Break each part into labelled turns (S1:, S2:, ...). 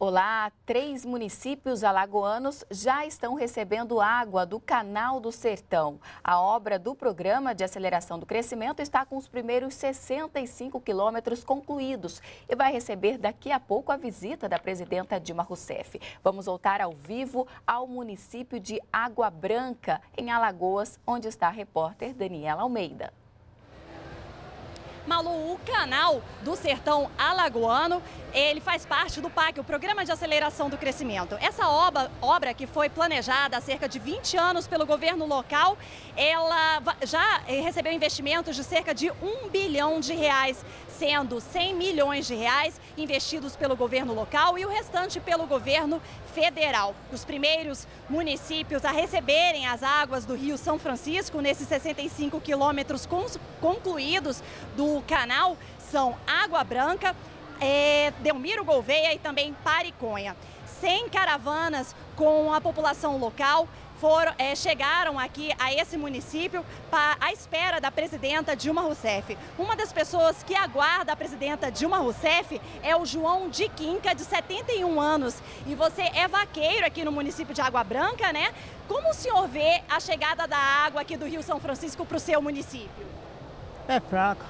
S1: Olá, 3 municípios alagoanos já estão recebendo água do Canal do Sertão. A obra do Programa de Aceleração do Crescimento está com os primeiros 65 quilômetros concluídos e vai receber daqui a pouco a visita da presidenta Dilma Rousseff. Vamos voltar ao vivo ao município de Água Branca, em Alagoas, onde está a repórter Daniela Almeida.
S2: Malu, o Canal do Sertão Alagoano, ele faz parte do PAC, o Programa de Aceleração do Crescimento. Essa obra que foi planejada há cerca de 20 anos pelo governo local, ela já recebeu investimentos de cerca de R$1 bilhão, sendo 100 milhões de reais investidos pelo governo local e o restante pelo governo federal. Os primeiros municípios a receberem as águas do Rio São Francisco, nesses 65 quilômetros concluídos do canal, são Água Branca, Delmiro Gouveia e também Pariconha. 100 caravanas com a população local chegaram aqui a esse município à espera da presidenta Dilma Rousseff. Uma das pessoas que aguarda a presidenta Dilma Rousseff é o João de Quinca, de 71 anos. E você é vaqueiro aqui no município de Água Branca, né? Como o senhor vê a chegada da água aqui do Rio São Francisco para o seu município?
S3: É fraca.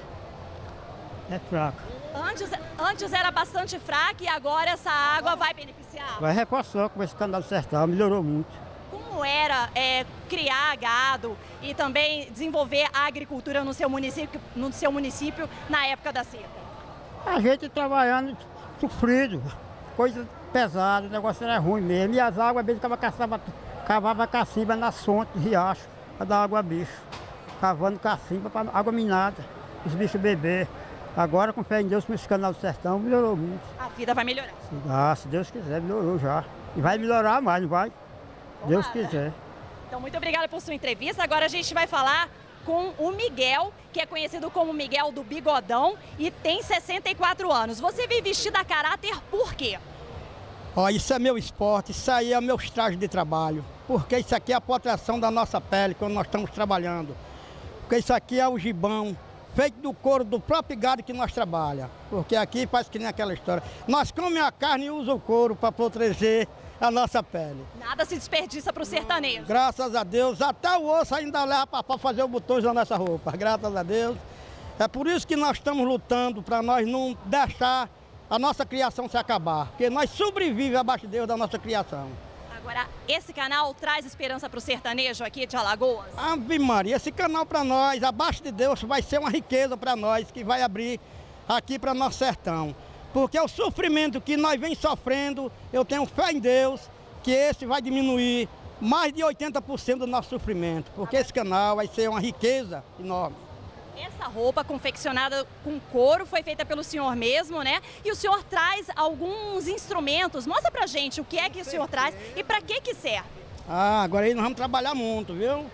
S3: É fraca.
S2: Antes era bastante fraca e agora essa água vai beneficiar?
S3: Vai reforçar com esse Canal do Sertão, melhorou muito.
S2: Como era criar gado e também desenvolver a agricultura no seu município na época da seca?
S3: A gente trabalhando sofrido, coisa pesada, o negócio era ruim mesmo. E as águas, às vezes, cavava cacimba na fonte do riacho para dar água a bicho. Cavando cacimba para água minada, os bichos beber. Agora, com fé em Deus, com esse Canal do Sertão, melhorou muito.
S2: A vida vai melhorar?
S3: Se Deus quiser, melhorou já. E vai melhorar mais, não vai? Deus quiser.
S2: Então, muito obrigada por sua entrevista. Agora a gente vai falar com o Miguel, que é conhecido como Miguel do Bigodão e tem 64 anos. Você vem vestido a caráter por quê?
S4: Ó, isso é meu esporte, isso aí é meus trajes de trabalho. Porque isso aqui é a proteção da nossa pele quando nós estamos trabalhando. Porque isso aqui é o gibão, feito do couro do próprio gado que nós trabalhamos. Porque aqui faz que nem aquela história. Nós comemos a carne e usamos o couro para proteger a nossa pele.
S2: Nada se desperdiça para o sertanejo.
S4: Graças a Deus, até o osso ainda leva para fazer o botões da nossa roupa. Graças a Deus. É por isso que nós estamos lutando, para nós não deixar a nossa criação se acabar. Porque nós sobrevivemos abaixo de Deus da nossa criação.
S2: Agora, esse canal traz esperança para o sertanejo aqui de Alagoas?
S4: Ave Maria, esse canal para nós, abaixo de Deus, vai ser uma riqueza para nós, que vai abrir aqui para nosso sertão. Porque o sofrimento que nós vem sofrendo, eu tenho fé em Deus, que esse vai diminuir mais de 80% do nosso sofrimento. Porque esse canal vai ser uma riqueza enorme.
S2: Essa roupa confeccionada com couro foi feita pelo senhor mesmo, né? E o senhor traz alguns instrumentos. Mostra pra gente o que é que o senhor traz e pra que serve.
S4: Agora aí nós vamos trabalhar muito, viu?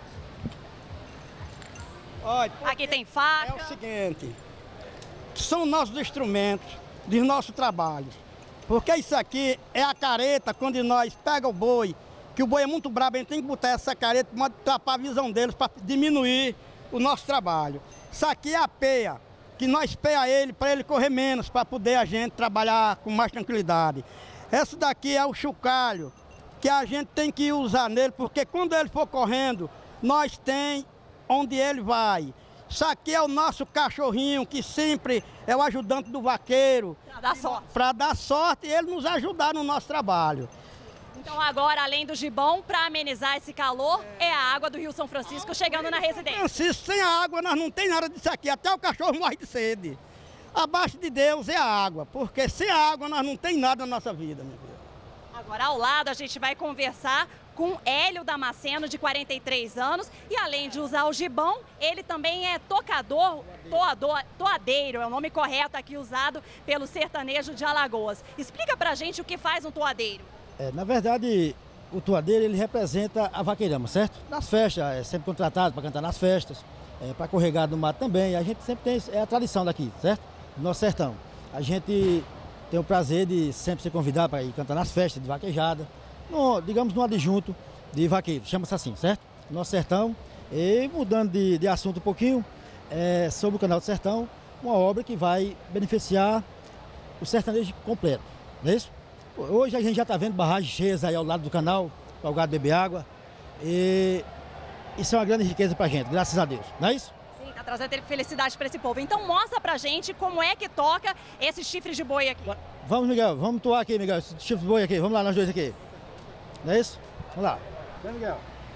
S4: Olha,
S2: aqui tem faca.
S4: É o seguinte, são nossos instrumentos de nosso trabalho. Porque isso aqui é a careta, quando nós pega o boi, que o boi é muito brabo, a gente tem que botar essa careta para tapar a visão deles, para diminuir o nosso trabalho. Isso aqui é a peia, que nós peia ele para ele correr menos, para poder a gente trabalhar com mais tranquilidade. Essa daqui é o chocalho, que a gente tem que usar nele, porque quando ele for correndo, nós tem onde ele vai. Isso aqui é o nosso cachorrinho, que sempre é o ajudante do vaqueiro.
S2: Para dar sorte.
S4: Para dar sorte e ele nos ajudar no nosso trabalho.
S2: Então agora, além do gibão, para amenizar esse calor, é a água do Rio São Francisco chegando na residência.
S4: Francisco, sem a água nós não tem nada disso aqui, até o cachorro morre de sede. Abaixo de Deus é a água, porque sem a água nós não tem nada na nossa vida, meu Deus.
S2: Agora ao lado a gente vai conversar com Hélio Damasceno, de 43 anos, e além de usar o gibão, ele também é toadeiro, é o nome correto aqui usado pelo sertanejo de Alagoas. Explica pra gente o que faz um toadeiro.
S5: Na verdade, o toadeiro ele representa a vaqueirama, certo? Nas festas, é sempre contratado para cantar nas festas, para correr gado no mato também. A gente sempre tem, é a tradição daqui, certo? Do nosso sertão. A gente tem o prazer de sempre ser convidado para ir cantar nas festas de vaquejada, digamos no adjunto de vaqueiro, chama-se assim, certo? Nosso sertão. E mudando de assunto um pouquinho, sobre o Canal do Sertão, uma obra que vai beneficiar o sertanejo completo, não é isso? Hoje a gente já está vendo barragens cheias aí ao lado do canal, para o gado beber água. E isso é uma grande riqueza para a gente, graças a Deus, não é isso?
S2: Sim, está trazendo felicidade para esse povo. Então mostra pra gente como é que toca esses chifres de boi aqui.
S5: Vamos, Miguel, vamos toar aqui, Miguel, esse chifre de boi aqui, vamos lá nós dois aqui. Não é isso? Vamos lá. Vem, Miguel.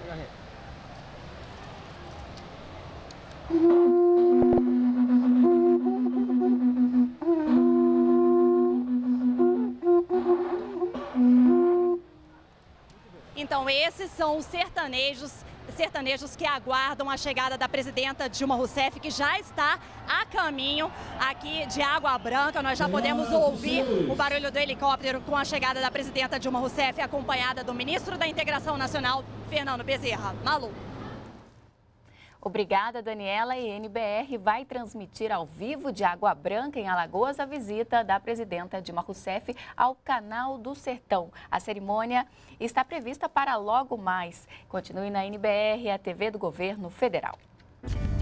S2: Então esses são os sertanejos que aguardam a chegada da presidenta Dilma Rousseff, que já está a caminho aqui de Água Branca. Nós já podemos ouvir o barulho do helicóptero com a chegada da presidenta Dilma Rousseff, acompanhada do ministro da Integração Nacional, Fernando Bezerra. Malu.
S1: Obrigada, Daniela. E NBR vai transmitir ao vivo de Água Branca, em Alagoas, a visita da presidenta Dilma Rousseff ao Canal do Sertão. A cerimônia está prevista para logo mais. Continue na NBR, a TV do Governo Federal.